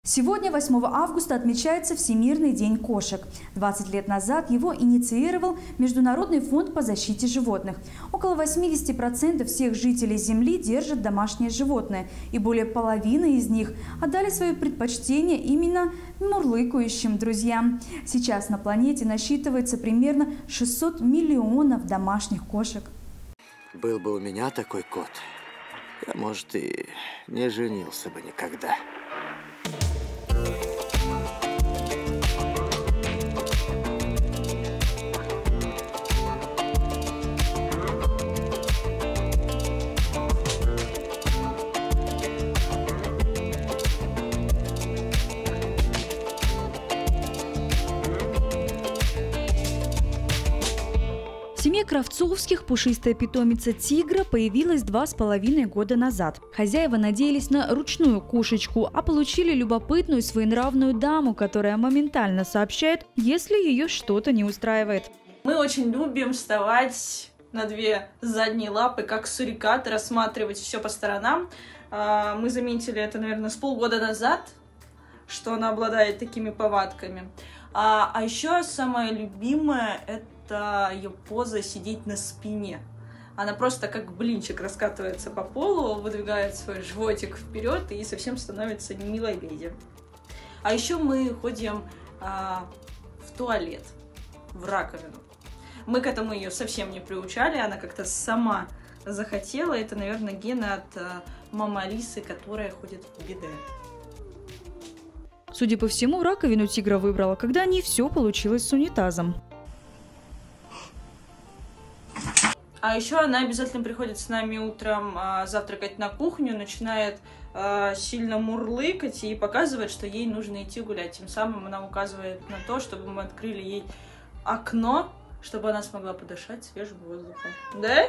Сегодня, 8 августа, отмечается Всемирный день кошек. 20 лет назад его инициировал Международный фонд по защите животных. Около 80% всех жителей Земли держат домашние животные, и более половины из них отдали свое предпочтение именно мурлыкающим друзьям. Сейчас на планете насчитывается примерно 600 миллионов домашних кошек. Был бы у меня такой кот, я, может, и не женился бы никогда. В семье Кравцовских пушистая питомица тигра появилась 2,5 года назад. Хозяева надеялись на ручную кошечку, а получили любопытную своенравную даму, которая моментально сообщает, если ее что-то не устраивает. Мы очень любим вставать на две задние лапы, как сурикаты, рассматривать все по сторонам. Мы заметили это, наверное, с полгода назад, что она обладает такими повадками. А еще самое любимое – это ее поза сидеть на спине. Она просто как блинчик раскатывается по полу, выдвигает свой животик вперед и совсем становится милой леди. А еще мы ходим в туалет, в раковину. Мы к этому ее совсем не приучали, она как-то сама захотела. Это, наверное, гены от мамы Алисы, которая ходит в биде. Судя по всему, раковину тигра выбрала, когда не все получилось с унитазом. А еще она обязательно приходит с нами утром завтракать на кухню, начинает сильно мурлыкать и показывает, что ей нужно идти гулять. Тем самым она указывает на то, чтобы мы открыли ей окно, чтобы она смогла подышать свежим воздухом. Да?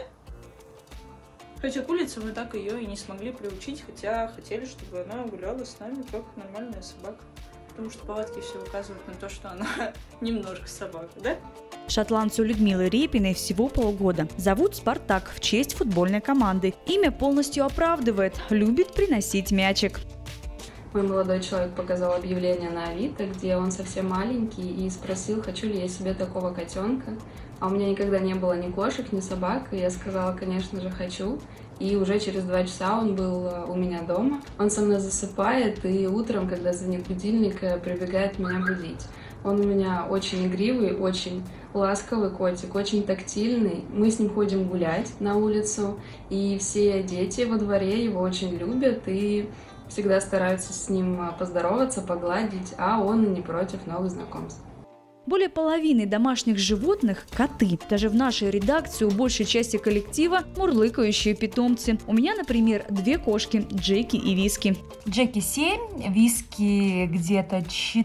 Хотя к улице мы так ее и не смогли приучить, хотя хотели, чтобы она гуляла с нами как нормальная собака. Потому что повадки все указывают на то, что она немножко собака, да? Шотландцу Людмилы Репиной всего полгода. Зовут Спартак в честь футбольной команды. Имя полностью оправдывает. Любит приносить мячик. Мой молодой человек показал объявление на Авито, где он совсем маленький, и спросил, хочу ли я себе такого котенка. А у меня никогда не было ни кошек, ни собак, и я сказала, конечно же, хочу. И уже через 2 часа он был у меня дома. Он со мной засыпает, и утром, когда звонит будильник, прибегает меня будить. Он у меня очень игривый, очень ласковый котик, очень тактильный. Мы с ним ходим гулять на улицу, и все дети во дворе его очень любят и всегда стараются с ним поздороваться, погладить, а он не против новых знакомств. Более половины домашних животных – коты. Даже в нашей редакции у большей части коллектива мурлыкающие питомцы. У меня, например, 2 кошки – Джеки и Виски. Джеки 7, Виски где-то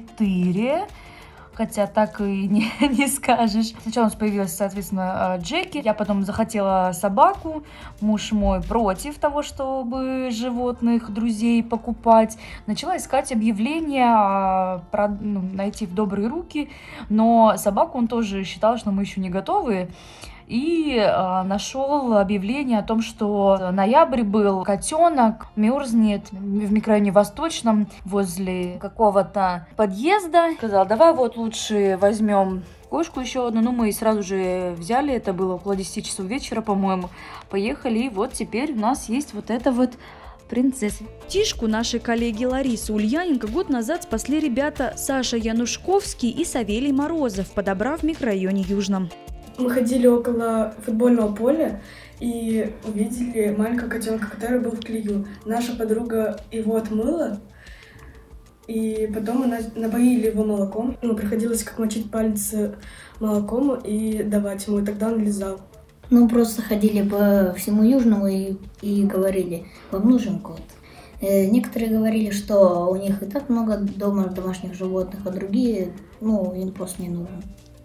4. Хотя так и не скажешь. Сначала у нас появилась, соответственно, Джеки. Я потом захотела собаку. Муж мой против того, чтобы животных, друзей покупать. Начала искать объявления, найти в добрые руки. Но собаку он тоже считал, что мы еще не готовы. И нашел объявление о том, что ноябрь был, котенок мерзнет в микрорайоне Восточном возле какого-то подъезда. Сказал, давай вот лучше возьмем кошку еще одну. Ну, мы сразу же взяли, это было около 10 часов вечера, по-моему. Поехали, и вот теперь у нас есть вот эта вот принцесса. Тишку нашей коллеги Ларисы Ульяненко год назад спасли ребята Саша Янушковский и Савелий Морозов, подобрав в микрорайоне Южном. Мы ходили около футбольного поля и увидели маленького котенка, который был в клею. Наша подруга его отмыла, и потом она напоили его молоком. Приходилось как мочить пальцы молоком и давать ему, и тогда он лизал. Просто ходили по всему Южному и говорили, вам нужен кот. Некоторые говорили, что у них и так много дома домашних животных, а другие, им просто не нужен.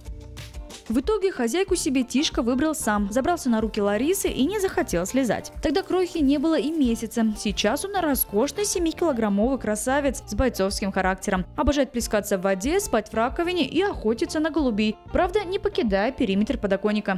В итоге хозяйку себе Тишка выбрал сам, забрался на руки Ларисы и не захотел слезать. Тогда крохи не было и месяца. Сейчас он роскошный 7-килограммовый красавец с бойцовским характером. Обожает плескаться в воде, спать в раковине и охотиться на голубей. Правда, не покидая периметр подоконника.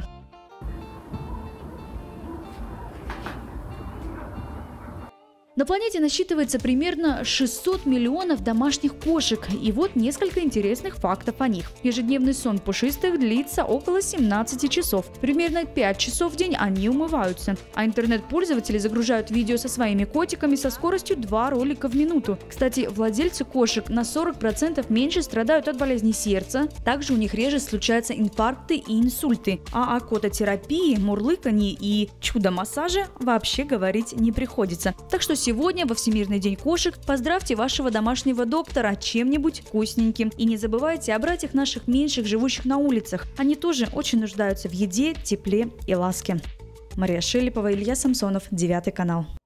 На планете насчитывается примерно 600 миллионов домашних кошек. И вот несколько интересных фактов о них. Ежедневный сон пушистых длится около 17 часов. Примерно 5 часов в день они умываются. А интернет-пользователи загружают видео со своими котиками со скоростью 2 ролика в минуту. Кстати, владельцы кошек на 40% меньше страдают от болезни сердца. Также у них реже случаются инфаркты и инсульты. А о кототерапии, мурлыканье и чудо-массаже вообще говорить не приходится. Так что сегодня, во Всемирный день кошек, поздравьте вашего домашнего доктора чем-нибудь вкусненьким. И не забывайте о братьях наших меньших, живущих на улицах. Они тоже очень нуждаются в еде, тепле и ласке. Мария Шелепова, Илья Самсонов, 9 канал.